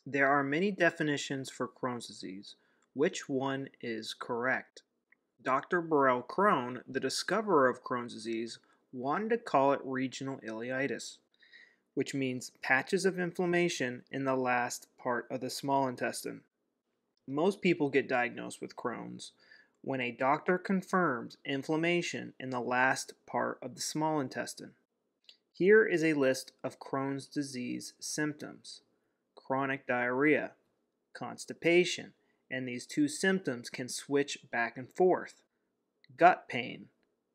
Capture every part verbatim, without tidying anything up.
There are many definitions for Crohn's disease. Which one is correct? Doctor Burrell Crohn, the discoverer of Crohn's disease, wanted to call it regional ileitis, which means patches of inflammation in the last part of the small intestine. Most people get diagnosed with Crohn's when a doctor confirms inflammation in the last part of the small intestine. Here is a list of Crohn's disease symptoms: chronic diarrhea, constipation, and these two symptoms can switch back and forth: gut pain,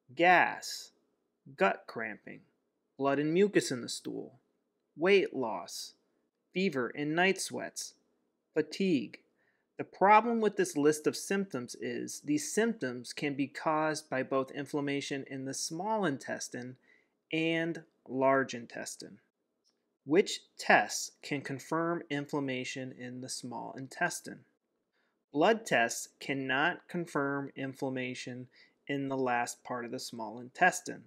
gas, gut cramping, blood and mucus in the stool, weight loss, fever and night sweats, fatigue. The problem with this list of symptoms is these symptoms can be caused by both inflammation in the small intestine and large intestine. Which tests can confirm inflammation in the small intestine? Blood tests cannot confirm inflammation in the last part of the small intestine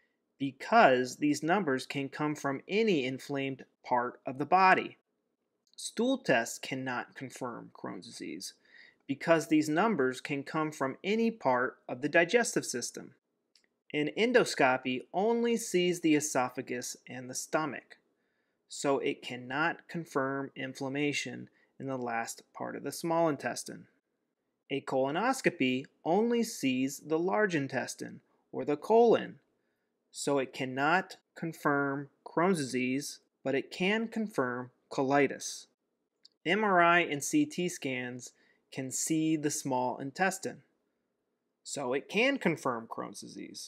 because these numbers can come from any inflamed part of the body. Stool tests cannot confirm Crohn's disease because these numbers can come from any part of the digestive system. An endoscopy only sees the esophagus and the stomach, so it cannot confirm inflammation in the last part of the small intestine. A colonoscopy only sees the large intestine or the colon, so it cannot confirm Crohn's disease, but it can confirm colitis. M R I and C T scans can see the small intestine, so it can confirm Crohn's disease.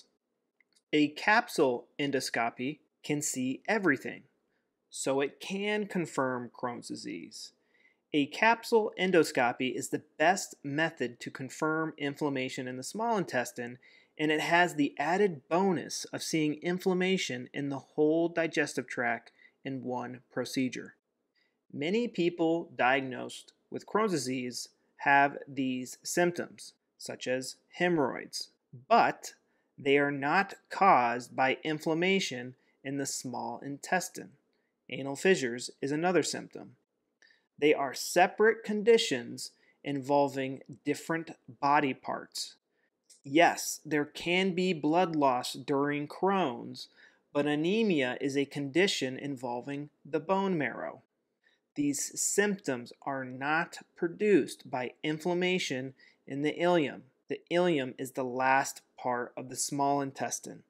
A capsule endoscopy can see everything, so it can confirm Crohn's disease. A capsule endoscopy is the best method to confirm inflammation in the small intestine, and it has the added bonus of seeing inflammation in the whole digestive tract in one procedure. Many people diagnosed with Crohn's disease have these symptoms, such as hemorrhoids, but they are not caused by inflammation in the small intestine. Anal fissures is another symptom. They are separate conditions involving different body parts. Yes, there can be blood loss during Crohn's, but anemia is a condition involving the bone marrow. These symptoms are not produced by inflammation in the ileum. The ileum is the last part of the small intestine.